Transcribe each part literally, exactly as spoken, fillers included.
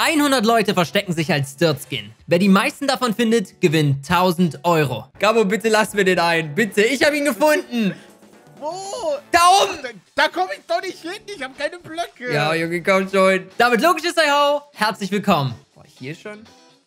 hundert Leute verstecken sich als Dirtskin. Wer die meisten davon findet, gewinnt tausend Euro. Gabo, bitte lass mir den ein. Bitte, ich habe ihn gefunden. Wo? Da oben. Da, da komme ich doch nicht hin. Ich habe keine Blöcke. Ja, Junge, komm schon. Damit logisches Hi-Ho. Herzlich willkommen. Boah, hier schon?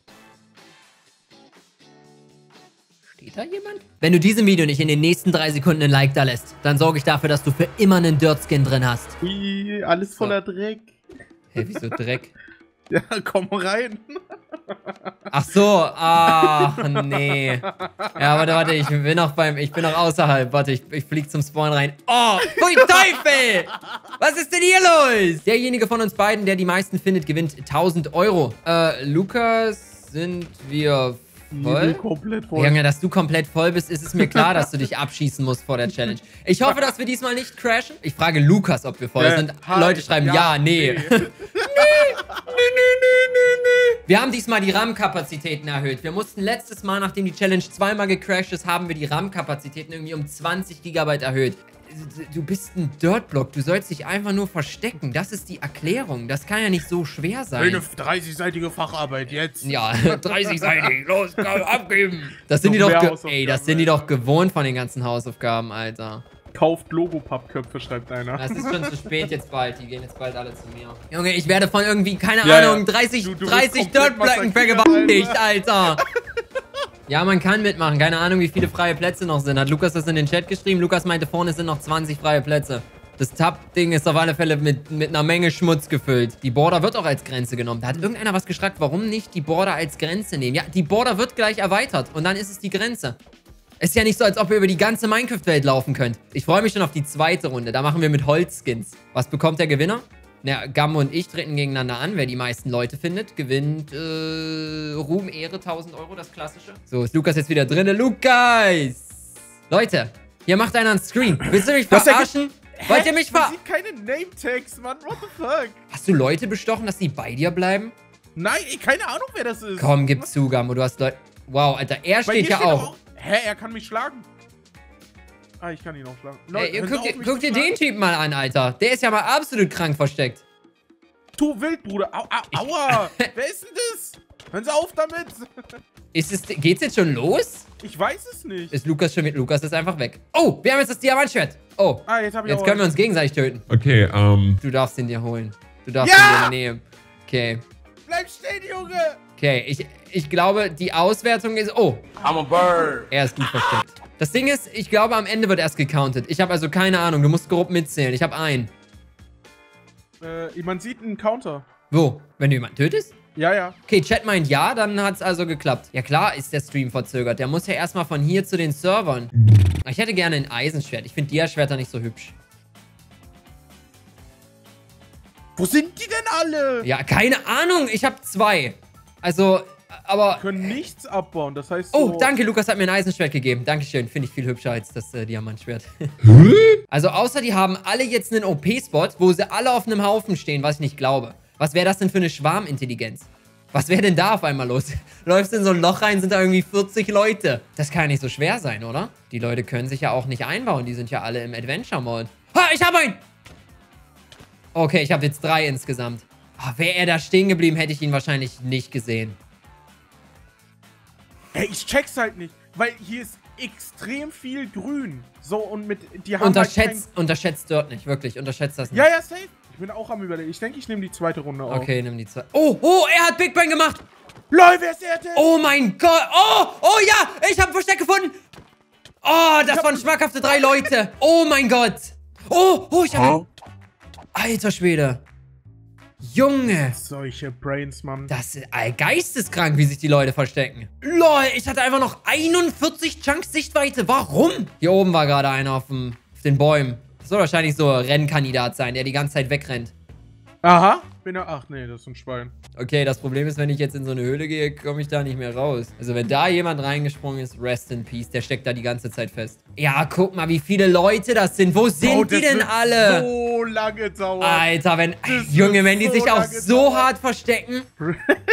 Steht da jemand? Wenn du diesem Video nicht in den nächsten drei Sekunden ein Like da lässt, dann sorge ich dafür, dass du für immer einen Dirtskin drin hast. Ui, alles voller so. Dreck. Hä, wieso Dreck? Ja, komm rein. Ach so, ach nee. Ja, warte, warte, ich bin noch beim, ich bin noch außerhalb. Warte, ich, ich flieg zum Spawn rein. Oh, pfui Teufel! Was ist denn hier los? Derjenige von uns beiden, der die meisten findet, gewinnt tausend Euro. Äh, Lukas, sind wir voll? Komplett voll. Junge, dass du komplett voll bist, ist es mir klar, dass du dich abschießen musst vor der Challenge. Ich hoffe, dass wir diesmal nicht crashen. Ich frage Lukas, ob wir voll äh, sind. hi, Leute schreiben ja, ja nee. nee. Wir haben diesmal die RAM-Kapazitäten erhöht. Wir mussten letztes Mal, nachdem die Challenge zweimal gecrashed ist, haben wir die RAM-Kapazitäten irgendwie um zwanzig Gigabyte erhöht. Du bist ein Dirtblock. Du sollst dich einfach nur verstecken. Das ist die Erklärung. Das kann ja nicht so schwer sein. Eine dreißigseitige Facharbeit jetzt. Ja, dreißigseitig. Los, komm, abgeben. Das sind die doch, ey, das sind die doch gewohnt von den ganzen Hausaufgaben, Alter. Kauft Logo-Pappköpfe, schreibt einer. Das ist schon zu spät jetzt bald. Die gehen jetzt bald alle zu mir. Junge, ich werde von irgendwie, keine ja, Ahnung, dreißig, du, du dreißig Dirtblöcken vergewaltigt, Alter. Ja, man kann mitmachen. Keine Ahnung, wie viele freie Plätze noch sind. Hat Lukas das in den Chat geschrieben? Lukas meinte, vorne sind noch zwanzig freie Plätze. Das Tab-Ding ist auf alle Fälle mit, mit einer Menge Schmutz gefüllt. Die Border wird auch als Grenze genommen. Da hat irgendeiner was gefragt, warum nicht die Border als Grenze nehmen? Ja, die Border wird gleich erweitert und dann ist es die Grenze. Ist ja nicht so, als ob ihr über die ganze Minecraft-Welt laufen könnt. Ich freue mich schon auf die zweite Runde. Da machen wir mit Holzskins. Was bekommt der Gewinner? Na, Gammo und ich treten gegeneinander an. Wer die meisten Leute findet, gewinnt äh, Ruhm, Ehre, tausend Euro, das Klassische. So, ist Lukas jetzt wieder drin. Lukas! Leute, hier macht einer einen Screen. Willst du mich verarschen? Wollt ihr mich verarschen? Man sieht keine Name-Tags, Mann. What the fuck? Hast du Leute bestochen, dass die bei dir bleiben? Nein, keine Ahnung, wer das ist. Komm, gib zu, Gammo. Du hast Leute... Wow, Alter, er steht ja auch. auch. Hä, er kann mich schlagen? Ah, ich kann ihn auch schlagen. Leute, Ey, guck, dir, guck dir den Typen mal an, Alter. Der ist ja mal absolut krank versteckt. Du wild, Bruder. Au, au, aua. Wer ist denn das? Hören Sie auf damit. Ist es, geht's jetzt schon los? Ich weiß es nicht. Ist Lukas schon mit? Lukas ist einfach weg. Oh, wir haben jetzt das Diamantschwert. Oh, ah, jetzt, hab ich jetzt können wir uns gegenseitig töten. Okay, ähm... Du darfst ihn dir holen. Du darfst ja! ihn dir nehmen. Okay. Bleib stehen, Junge. Okay, ich, ich glaube, die Auswertung ist... Oh. I'm a bird. Er ist gut versteckt. Das Ding ist, ich glaube, am Ende wird erst gecountet. Ich habe also keine Ahnung. Du musst grob mitzählen. Ich habe einen. Äh, man sieht einen Counter. Wo? Wenn du jemanden tötest? Ja, ja. Okay, Chat meint ja, dann hat es also geklappt. Ja klar ist der Stream verzögert. Der muss ja erstmal von hier zu den Servern. Ich hätte gerne ein Eisenschwert. Ich finde Dia-Schwerter nicht so hübsch. Wo sind die denn alle? Ja, keine Ahnung. Ich habe zwei. Also, aber... Die können nichts abbauen, das heißt Oh, so danke, Lukas hat mir ein Eisenschwert gegeben. Dankeschön, finde ich viel hübscher als das äh, Diamantschwert. Also, außer die haben alle jetzt einen O P-Spot, wo sie alle auf einem Haufen stehen, was ich nicht glaube. Was wäre das denn für eine Schwarmintelligenz? Was wäre denn da auf einmal los? Läufst in so ein Loch rein, sind da irgendwie vierzig Leute. Das kann ja nicht so schwer sein, oder? Die Leute können sich ja auch nicht einbauen, die sind ja alle im Adventure-Mode. Ha, ich habe einen! Okay, ich habe jetzt drei insgesamt. Oh, wäre er da stehen geblieben, hätte ich ihn wahrscheinlich nicht gesehen. Hey, ich check's halt nicht, weil hier ist extrem viel grün. So, und mit... Die haben Unterschätzt, halt kein... unterschätzt dort nicht, wirklich. Unterschätzt das nicht. Ja, ja, safe. Ich bin auch am Überlegen. Ich denke, ich nehme die zweite Runde auf. Okay, nimm die zweite. Oh, oh, er hat Big Bang gemacht. Lol, wer ist er denn? Oh mein Gott. Oh, oh ja, ich habe ein Versteck gefunden. Oh, das waren schmackhafte drei Leute. Oh mein Gott. Oh, oh, ich habe... Alter Schwede. Junge. Solche Brains, Mann. Das ist äh, geisteskrank, wie sich die Leute verstecken. Lol, ich hatte einfach noch einundvierzig Chunks Sichtweite. Warum? Hier oben war gerade einer auf, dem, auf den Bäumen. Das soll wahrscheinlich so ein Rennkandidat sein, der die ganze Zeit wegrennt. Aha. Bin er... Ach nee, das ist ein Schwein. Okay, das Problem ist, wenn ich jetzt in so eine Höhle gehe, komme ich da nicht mehr raus. Also wenn da jemand reingesprungen ist, rest in peace. Der steckt da die ganze Zeit fest. Ja, guck mal, wie viele Leute das sind. Wo sind oh, die denn alle? So lange dauern. Alter, wenn... Junge, wenn die sich auch so dauern. hart verstecken. oh,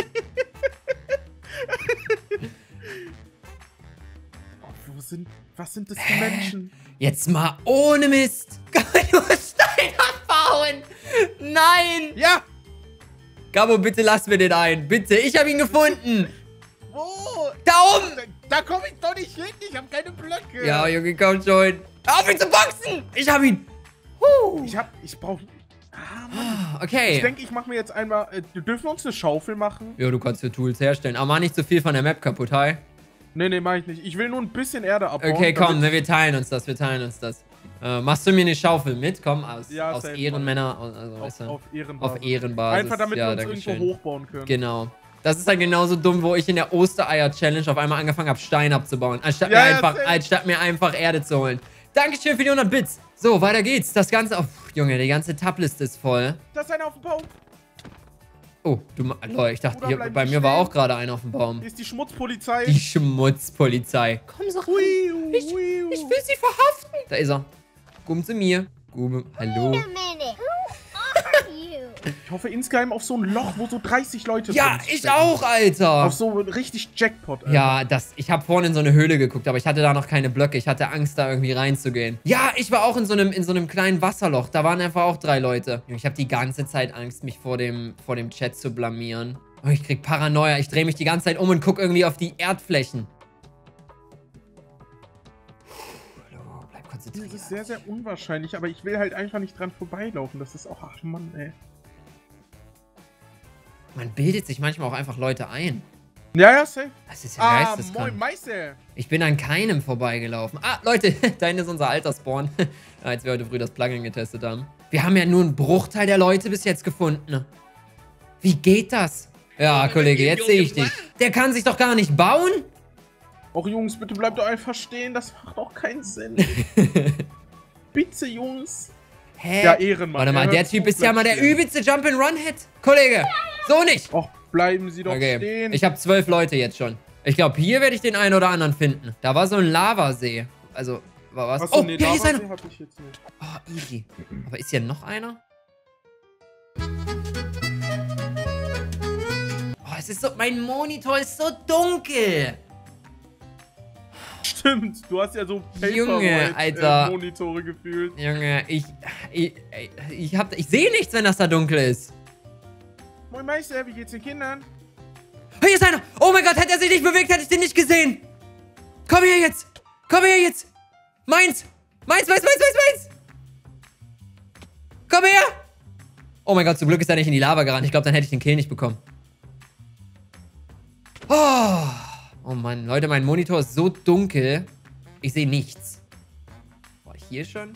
wo sind... Was sind das für Menschen? Jetzt mal ohne Mist. Du musst Stein abbauen. Nein. Ja. Gabo, bitte lass mir den ein. Bitte, ich habe ihn gefunden. Wo? Da oben. Da, da komme ich doch nicht hin. Ich habe keine Blöcke. Ja, Junge, komm schon. Hör auf ihn zu boxen. Ich habe ihn. Huh. Ich hab, ich brauche... Ah, Mann. Okay. Ich denke, ich mache mir jetzt einmal... Äh, dürfen wir uns eine Schaufel machen? Ja, du kannst dir Tools herstellen. Aber mach nicht zu viel von der Map kaputt, hi. Nee, nee, mach ich nicht. Ich will nur ein bisschen Erde abbauen. Okay, komm, ne, wir teilen uns das, wir teilen uns das. Äh, machst du mir eine Schaufel mit? Komm, aus, ja, aus safe, Ehrenmänner. Also, auf, weißt du, auf Ehrenbasis. auf Ehrenbasis. Einfach damit ja, wir uns irgendwo schön. hochbauen können. Genau. Das ist dann genauso dumm, wo ich in der Ostereier-Challenge auf einmal angefangen habe, Stein abzubauen. Anstatt, Ja, mir ja, einfach, safe. anstatt mir einfach Erde zu holen. Dankeschön für die hundert Bits. So, weiter geht's. Das Ganze... Oh, Junge, die ganze Tab-Liste ist voll. Da ist einer auf dem Baum. Oh, du... Leute, ich dachte, Bruder, hier, bleib bei nicht mir war stehen. auch gerade einer auf dem Baum. Hier ist die Schmutzpolizei. Die Schmutzpolizei. Komm, sag mal. Hui, Ich, hui, ich will sie verhaften. Da ist er. Komm zu mir. Gume, hallo. Wait a minute. Who are you? Ich hoffe insgeheim auf so ein Loch, wo so dreißig Leute Ja, drin ich stecken. auch, Alter. Auf so richtig Jackpot, Alter. Ja, das, ich habe vorhin in so eine Höhle geguckt, aber ich hatte da noch keine Blöcke. Ich hatte Angst, da irgendwie reinzugehen. Ja, ich war auch in so einem, in so einem kleinen Wasserloch. Da waren einfach auch drei Leute. Ich habe die ganze Zeit Angst, mich vor dem, vor dem Chat zu blamieren. Oh, ich krieg Paranoia. Ich drehe mich die ganze Zeit um und gucke irgendwie auf die Erdflächen. Hallo, bleib Das konzentriert. ist sehr, sehr unwahrscheinlich, aber ich will halt einfach nicht dran vorbeilaufen. Das ist auch... Ach, Mann, ey. Man bildet sich manchmal auch einfach Leute ein. Ja, ja, safe. Das ist ja Ah, geisteskrank. moin, Meister. Ich bin an keinem vorbeigelaufen. Ah, Leute, da hinten ist unser Alterspawn. Als wir heute früh das Plugin getestet haben. Wir haben ja nur einen Bruchteil der Leute bis jetzt gefunden. Wie geht das? Ja, Kollege, jetzt sehe ich dich. Der kann sich doch gar nicht bauen? Och, Jungs, bitte bleibt doch einfach stehen. Das macht doch keinen Sinn. Bitte, Jungs. Hä? Ja, Ehrenmann. Warte mal, Er der hört Typ zu, ist ja mal der bleibt stehen. übelste Jump-and-Run-Hit. Kollege, so nicht. Och, bleiben Sie doch Okay, stehen. ich habe zwölf Leute jetzt schon. Ich glaube, hier werde ich den einen oder anderen finden. Da war so ein Lavasee. Also, war was? Achso, Oh, nee, hier ist Lavasee einer. hab ich jetzt nicht. Oh, easy. Aber ist hier noch einer? Oh, es ist so... Mein Monitor ist so dunkel. Stimmt, du hast ja so Junge, Alter. Monitore gefühlt. Junge, ich... Ich, ich, hab, ich sehe nichts, wenn das da dunkel ist. Moin Meister, wie geht's den Kindern? Oh, hier ist einer. Oh mein Gott, hätte er sich nicht bewegt, hätte ich den nicht gesehen. Komm her jetzt. Komm her jetzt. Meins. Meins, meins, meins, meins, meins. Komm her. Oh mein Gott, zum Glück ist er nicht in die Lava gerannt. Ich glaube, dann hätte ich den Kill nicht bekommen. Oh. Oh Mann, Leute, mein Monitor ist so dunkel. Ich sehe nichts. War hier schon?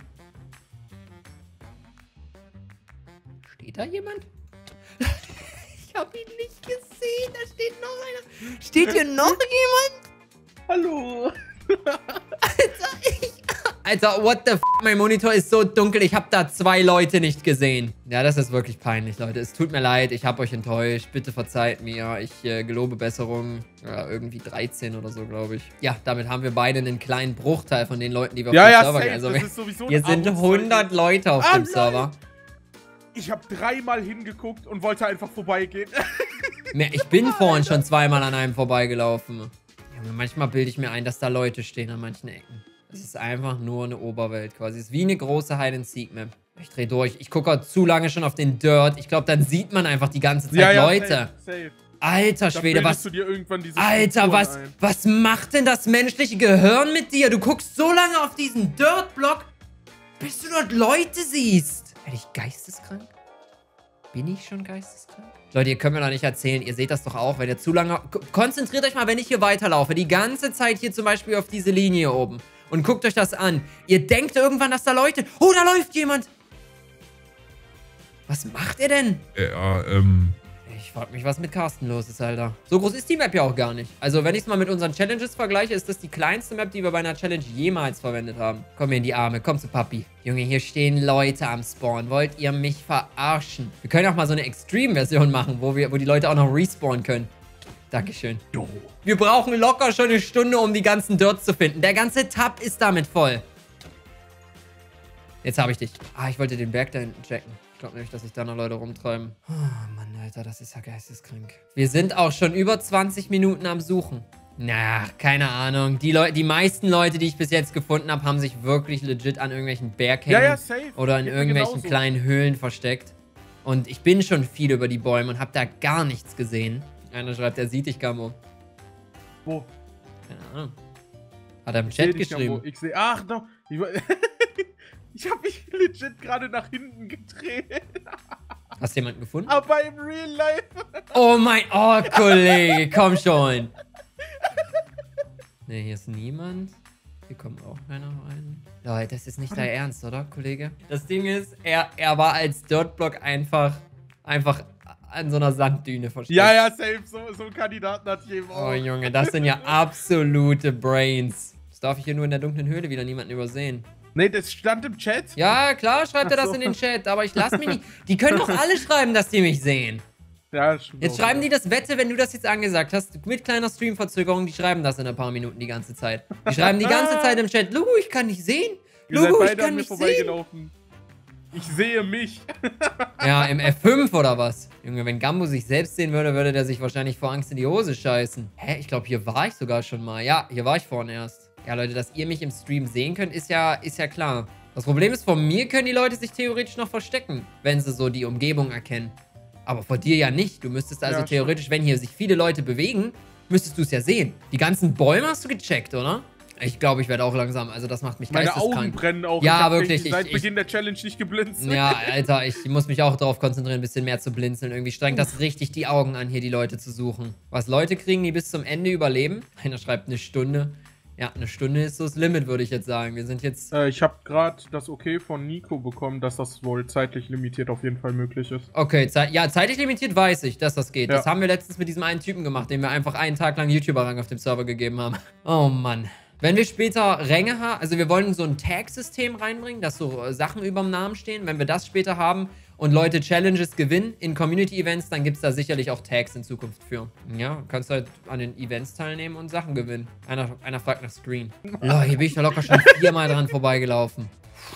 Steht da jemand? Ich habe ihn nicht gesehen. Da steht noch einer. Steht hier noch jemand? Hallo. Alter, ich... Alter, what the f***? Mein Monitor ist so dunkel. Ich habe da zwei Leute nicht gesehen. Ja, das ist wirklich peinlich, Leute. Es tut mir leid. Ich habe euch enttäuscht. Bitte verzeiht mir. Ich äh, gelobe Besserung. Ja, irgendwie dreizehn oder so, glaube ich. Ja, damit haben wir beide einen kleinen Bruchteil von den Leuten, die wir Ja, auf dem ja, Server safe. gehen. Also, das wir, ist sowieso hier ein sind Armutszeichen. hundert Leute auf Ah, dem Server. nein. Ich habe dreimal hingeguckt und wollte einfach vorbeigehen. Mehr, ich bin vorhin schon zweimal an einem vorbeigelaufen. Junge, manchmal bilde ich mir ein, dass da Leute stehen an manchen Ecken. Es ist einfach nur eine Oberwelt quasi. Es ist wie eine große Hide-and-Seek-Map. Ich drehe durch. Ich gucke zu lange schon auf den Dirt. Ich glaube, dann sieht man einfach die ganze Zeit ja, ja, Leute. Safe, safe. Alter Da Schwede, bildest was... du dir irgendwann diese Alter, Strukturen was, ein. was macht denn das menschliche Gehirn mit dir? Du guckst so lange auf diesen Dirt-Block, bis du dort Leute siehst. Werde ich geisteskrank? Bin ich schon geisteskrank? Leute, ihr könnt mir doch nicht erzählen, ihr seht das doch auch, wenn ihr zu lange... Konzentriert euch mal, wenn ich hier weiterlaufe, die ganze Zeit hier zum Beispiel auf diese Linie oben und guckt euch das an. Ihr denkt irgendwann, dass da Leute... Oh, da läuft jemand! Was macht er denn? Ja, ähm... Ich frag mich, was mit Carsten los ist, Alter. So groß ist die Map ja auch gar nicht. Also, wenn ich es mal mit unseren Challenges vergleiche, ist das die kleinste Map, die wir bei einer Challenge jemals verwendet haben. Komm mir in die Arme, komm zu Papi. Junge, hier stehen Leute am Spawn. Wollt ihr mich verarschen? Wir können auch mal so eine Extreme-Version machen, wo, wir, wo die Leute auch noch respawnen können. Dankeschön. Wir brauchen locker schon eine Stunde, um die ganzen Dirts zu finden. Der ganze Tab ist damit voll. Jetzt habe ich dich. Ah, ich wollte den Berg da hinten checken. Ich glaube nämlich, dass sich da noch Leute rumtreiben. Oh Mann, Alter, das ist ja geisteskrank. Wir sind auch schon über zwanzig Minuten am Suchen. Na, keine Ahnung. Die, Leu die meisten Leute, die ich bis jetzt gefunden habe, haben sich wirklich legit an irgendwelchen Berghängen Ja, ja, safe. oder in Geht mir irgendwelchen genauso. kleinen Höhlen versteckt. Und ich bin schon viel über die Bäume und habe da gar nichts gesehen. Einer schreibt, er sieht dich, Gambo. Wo? Keine Ahnung. Hat er im Ich seh Chat dich, geschrieben. Jambo. Ich sehe. Ach, doch. Ich, war- ich habe mich legit gerade nach hinten gedreht. Hast du jemanden gefunden? Aber im Real Life. Oh mein... Oh, Kollege, komm schon. Ne, hier ist niemand. Hier kommt auch keiner rein. Leute, das ist nicht dein Ernst, oder, Kollege? Das Ding ist, er, er war als Dirtblock einfach, einfach an so einer Sanddüne versteckt. Ja, ja, safe. So, so einen Kandidaten hat jemand Oh, auch. Junge, das sind ja absolute Brains. Das darf ich hier nur in der dunklen Höhle wieder niemanden übersehen. Nee, das stand im Chat. Ja, klar, schreibt er Ach das so. in den Chat, aber ich lass mich nicht... Die können doch alle schreiben, dass die mich sehen. Ja, stimmt Jetzt auch, schreiben ja. die das, Wette, wenn du das jetzt angesagt hast, mit kleiner Streamverzögerung, die schreiben das in ein paar Minuten die ganze Zeit. Die schreiben die ganze Zeit im Chat, Lugu, ich kann nicht sehen. Ihr seid Lugu, ich beide kann an mir nicht sehen. vorbeigelaufen. Ich sehe mich. Ja, im F fünf oder was? Junge, wenn Gambo sich selbst sehen würde, würde der sich wahrscheinlich vor Angst in die Hose scheißen. Hä, ich glaube, hier war ich sogar schon mal. Ja, hier war ich vorhin erst. Ja, Leute, dass ihr mich im Stream sehen könnt, ist ja, ist ja klar. Das Problem ist, von mir können die Leute sich theoretisch noch verstecken, wenn sie so die Umgebung erkennen. Aber vor dir ja nicht. Du müsstest also Ja, theoretisch, wenn hier sich viele Leute bewegen, müsstest du es ja sehen. Die ganzen Bäume hast du gecheckt, oder? Ich glaube, ich werde auch langsam. Also das macht mich Meine geisteskrank. Augen brennen auch. Ja, ich hab wirklich, richtig ich- seit ich- Beginn der Challenge nicht geblinzt. Ja, Alter, ich muss mich auch darauf konzentrieren, ein bisschen mehr zu blinzeln. Irgendwie strengt das richtig die Augen an, hier die Leute zu suchen. Was Leute kriegen, die bis zum Ende überleben? Einer schreibt eine Stunde. Ja, eine Stunde ist so das Limit, würde ich jetzt sagen. Wir sind jetzt... Äh, ich habe gerade das Okay von Nico bekommen, dass das wohl zeitlich limitiert auf jeden Fall möglich ist. Okay, Zeit, ja, zeitlich limitiert weiß ich, dass das geht. Ja. Das haben wir letztens mit diesem einen Typen gemacht, dem wir einfach einen Tag lang YouTuber-Rang auf dem Server gegeben haben. Oh Mann. Wenn wir später Ränge haben, also wir wollen so ein Tag-System reinbringen, dass so äh, Sachen über dem Namen stehen. Wenn wir das später haben und Leute Challenges gewinnen in Community-Events, dann gibt es da sicherlich auch Tags in Zukunft für. Ja, kannst halt an den Events teilnehmen und Sachen gewinnen. Einer, einer fragt nach Screen. Oh, hier bin ich doch locker schon viermal dran vorbeigelaufen.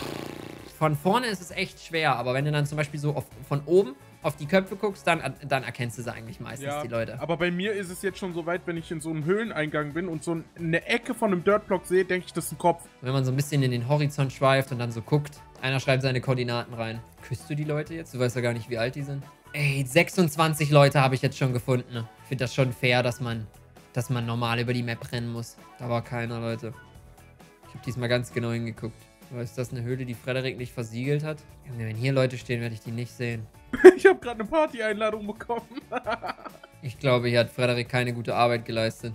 Von vorne ist es echt schwer, aber wenn du dann zum Beispiel so auf, von oben auf die Köpfe guckst, dann, dann erkennst du sie eigentlich meistens, Ja, die Leute. aber bei mir ist es jetzt schon so weit, wenn ich in so einem Höhleneingang bin und so eine Ecke von einem Dirtblock sehe, denke ich, das ist ein Kopf. Wenn man so ein bisschen in den Horizont schweift und dann so guckt, einer schreibt seine Koordinaten rein. Küsst du die Leute jetzt? Du weißt ja gar nicht, wie alt die sind. Ey, sechsundzwanzig Leute habe ich jetzt schon gefunden. Ich finde das schon fair, dass man, dass man normal über die Map rennen muss. Da war keiner, Leute. Ich habe diesmal ganz genau hingeguckt. Aber ist das eine Höhle, die Frederik nicht versiegelt hat? Junge, wenn hier Leute stehen, werde ich die nicht sehen. Ich habe gerade eine Party-Einladung bekommen. Ich glaube, hier hat Frederik keine gute Arbeit geleistet.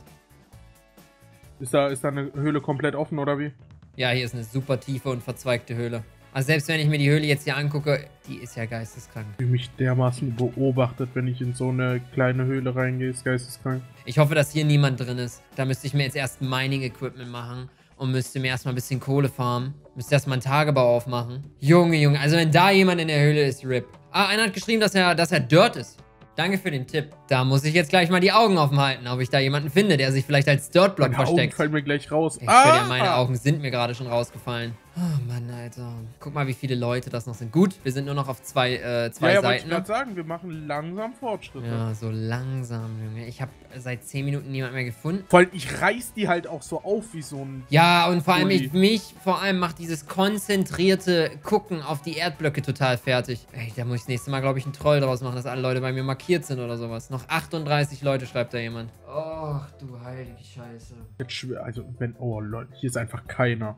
Ist da, ist da eine Höhle komplett offen, oder wie? Ja, hier ist eine super tiefe und verzweigte Höhle. Also selbst wenn ich mir die Höhle jetzt hier angucke, die ist ja geisteskrank. Ich fühle mich dermaßen beobachtet, wenn ich in so eine kleine Höhle reingehe, ist geisteskrank. Ich hoffe, dass hier niemand drin ist. Da müsste ich mir jetzt erst ein Mining-Equipment machen und müsste mir erstmal ein bisschen Kohle farmen. Müsste erstmal einen Tagebau aufmachen. Junge, Junge, also wenn da jemand in der Höhle ist, R I P. Ah, einer hat geschrieben, dass er, dass er Dirt ist. Danke für den Tipp. Da muss ich jetzt gleich mal die Augen offen halten, ob ich da jemanden finde, der sich vielleicht als Dirtblock Meine Augen versteckt. fallen mir gleich raus. Ich schwör dir, meine Augen sind mir gerade schon rausgefallen. Oh Mann, Alter. Guck mal, wie viele Leute das noch sind. Gut, wir sind nur noch auf zwei, äh, zwei Ja, ja, wollte ich Seiten. gerade sagen, wir machen langsam Fortschritte. Ja, so langsam, Junge. Ich habe seit zehn Minuten niemanden mehr gefunden. Vor allem, ich reiß die halt auch so auf wie so ein... Ja, und vor allem Uli. ich, mich, vor allem macht dieses konzentrierte Gucken auf die Erdblöcke total fertig. Ey, da muss ich das nächste Mal, glaube ich, einen Troll draus machen, dass alle Leute bei mir markiert sind oder sowas. Noch achtunddreißig Leute, schreibt da jemand. Och, du heilige Scheiße. Jetzt schwer, also wenn... Oh Leute, hier ist einfach keiner.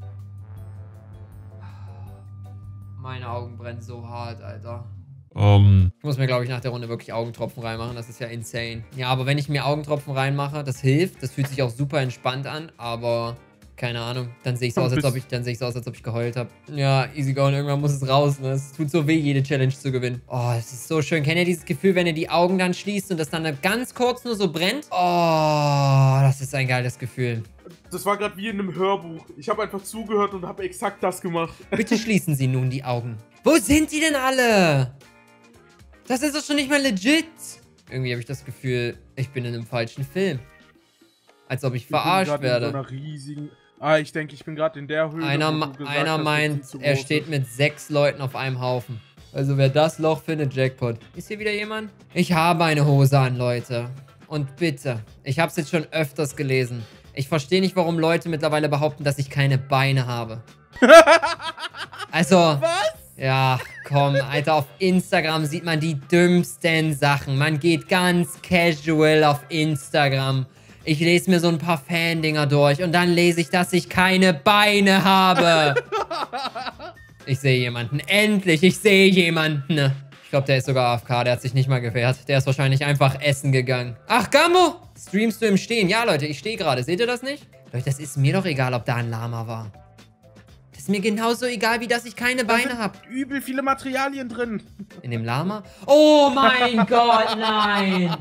Meine Augen brennen so hart, Alter. Ähm, Ich muss mir, glaube ich, nach der Runde wirklich Augentropfen reinmachen. Das ist ja insane. Ja, aber wenn ich mir Augentropfen reinmache, das hilft. Das fühlt sich auch super entspannt an, aber keine Ahnung. Dann sehe ich so aus, als ob ich, dann sehe ich so aus, als ob ich geheult habe. Ja, easy going. Irgendwann muss es raus. Ne? Es tut so weh, jede Challenge zu gewinnen. Oh, es ist so schön. Kennt ihr dieses Gefühl, wenn ihr die Augen dann schließt und das dann ganz kurz nur so brennt? Oh, das ist ein geiles Gefühl. Das war gerade wie in einem Hörbuch. Ich habe einfach zugehört und habe exakt das gemacht. Bitte schließen Sie nun die Augen. Wo sind die denn alle? Das ist doch schon nicht mal legit. Irgendwie habe ich das Gefühl, ich bin in einem falschen Film. Als ob ich verarscht ich bin werde. In so einer riesigen... Ah, ich denke, ich bin gerade in der Höhle. Einer, wo ma- du gesagt einer hast, dass meint, die zu er groß steht ist. mit sechs Leuten auf einem Haufen. Also wer das Loch findet, Jackpot. Ist hier wieder jemand? Ich habe eine Hose an, Leute. Und bitte, ich habe es jetzt schon öfters gelesen. Ich verstehe nicht, warum Leute mittlerweile behaupten, dass ich keine Beine habe. Also, Was? Ja, komm, Alter, auf Instagram sieht man die dümmsten Sachen. Man geht ganz casual auf Instagram. Ich lese mir so ein paar Fan-Dinger durch und dann lese ich, dass ich keine Beine habe. Ich sehe jemanden. Endlich, ich sehe jemanden. Ich glaube, der ist sogar A F K. Der hat sich nicht mal gewehrt. Der ist wahrscheinlich einfach essen gegangen. Ach, Gambo! Streamst du im Stehen? Ja, Leute, ich stehe gerade. Seht ihr das nicht? Leute, das ist mir doch egal, ob da ein Lama war. Das ist mir genauso egal, wie dass ich keine Da Beine sind habe. übel viele Materialien drin. In dem Lama? Oh mein Gott, nein!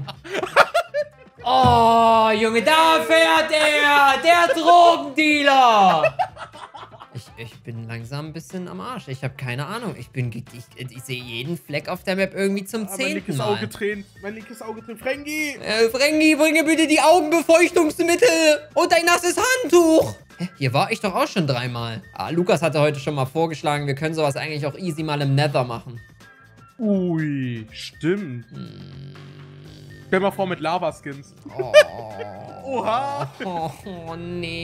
Oh, Junge, da fährt er! Der Drogendealer! Ich, ich bin langsam ein bisschen am Arsch. Ich habe keine Ahnung. Ich bin, ich, ich sehe jeden Fleck auf der Map irgendwie zum Ah, mein zehnten linkes Mal. Auge tränt. Mein linkes Auge tränt. Frengi! Äh, Frengi, bringe bitte die Augenbefeuchtungsmittel und ein nasses Handtuch. Hä? Hier war ich doch auch schon dreimal. Ah, Lukas hatte heute schon mal vorgeschlagen, wir können sowas eigentlich auch easy mal im Nether machen. Ui, stimmt. Hm. Stell mal vor mit Lava-Skins. Oh. Oha! Oh, oh,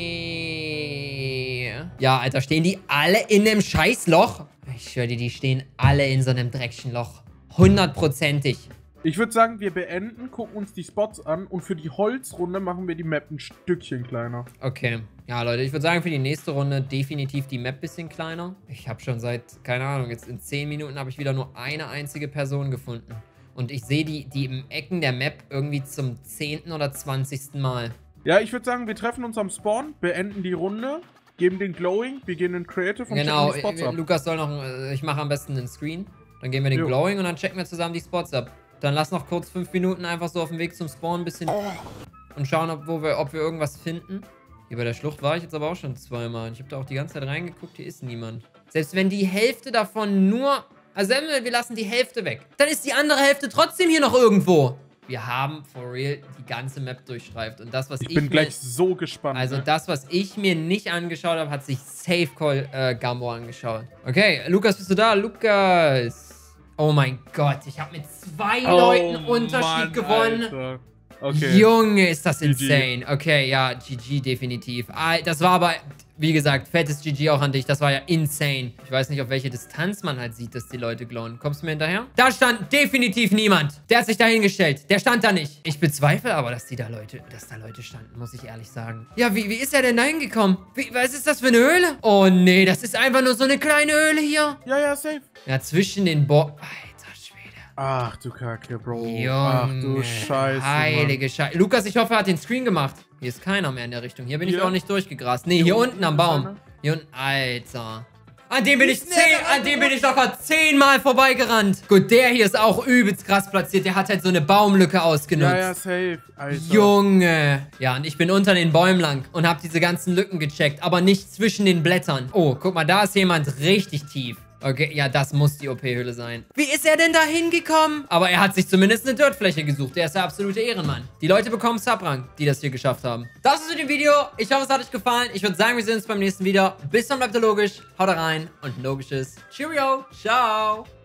nee. Ja, Alter, stehen die alle in einem Scheißloch? Ich schwöre dir, die stehen alle in so einem Dreckschenloch. Hundertprozentig. Ich würde sagen, wir beenden, gucken uns die Spots an und für die Holzrunde machen wir die Map ein Stückchen kleiner. Okay. Ja, Leute, ich würde sagen, für die nächste Runde definitiv die Map ein bisschen kleiner. Ich habe schon seit, keine Ahnung, jetzt in zehn Minuten habe ich wieder nur eine einzige Person gefunden. Und ich sehe die, die im Ecken der Map irgendwie zum zehnten oder zwanzigsten Mal. Ja, ich würde sagen, wir treffen uns am Spawn, beenden die Runde, geben den Glowing, wir gehen in Creative und Genau, checken die Spots ab. Lukas soll noch, äh, ich mache am besten einen Screen. Dann gehen wir den Jo. Glowing und dann checken wir zusammen die Spots ab. Dann lass noch kurz fünf Minuten einfach so auf dem Weg zum Spawn ein bisschen und schauen, ob, wo wir, ob wir irgendwas finden. Hier bei der Schlucht war ich jetzt aber auch schon zweimal. Ich habe da auch die ganze Zeit reingeguckt, hier ist niemand. Selbst wenn die Hälfte davon nur... Also wir lassen die Hälfte weg. Dann ist die andere Hälfte trotzdem hier noch irgendwo. Wir haben for real die ganze Map durchstreift. Und das, was ich, Ich bin mir, gleich so gespannt. Also ne? das, was ich mir nicht angeschaut habe, hat sich Safe Call äh, Gambo angeschaut. Okay, Lukas, bist du da? Lukas. Oh mein Gott, ich habe mit zwei Oh, Leuten Unterschied Mann, gewonnen. Alter. Okay. Junge, ist das G G. insane. Okay, ja, G G definitiv. Ah, das war aber, wie gesagt, fettes G G auch an dich. Das war ja insane. Ich weiß nicht, auf welche Distanz man halt sieht, dass die Leute glowen. Kommst du mir hinterher? Da stand definitiv niemand. Der hat sich da hingestellt. Der stand da nicht. Ich bezweifle aber, dass die da Leute, dass da Leute standen, muss ich ehrlich sagen. Ja, wie, wie ist er denn da hingekommen? Wie, was ist das für eine Höhle? Oh, nee, das ist einfach nur so eine kleine Höhle hier. Ja, ja, safe. Ja, zwischen den Bo... Ach du Kacke, Bro. Junge, Ach du Scheiße, heilige Scheiße. Lukas, ich hoffe, er hat den Screen gemacht. Hier ist keiner mehr in der Richtung. Hier bin Hier? ich auch nicht durchgegrast. Nee, hier, Hier unten unten am ist Baum. einer. Hier unten, Alter. An dem bin ich Ist zehn, der an dem bin ich locker zehnmal vorbeigerannt. Gut, der hier ist auch übelst krass platziert. Der hat halt so eine Baumlücke ausgenutzt. Ja, ja, safe, Alter. Junge. Ja, und ich bin unter den Bäumen lang und habe diese ganzen Lücken gecheckt, aber nicht zwischen den Blättern. Oh, guck mal, da ist jemand richtig tief. Okay, ja, das muss die O P-Höhle sein. Wie ist er denn da hingekommen? Aber er hat sich zumindest eine Dirtfläche gesucht. Der ist der absolute Ehrenmann. Die Leute bekommen Subrang, die das hier geschafft haben. Das ist mit dem Video. Ich hoffe, es hat euch gefallen. Ich würde sagen, wir sehen uns beim nächsten Video. Bis dann, bleibt ihr logisch. Haut rein und ein logisches Cheerio. Ciao.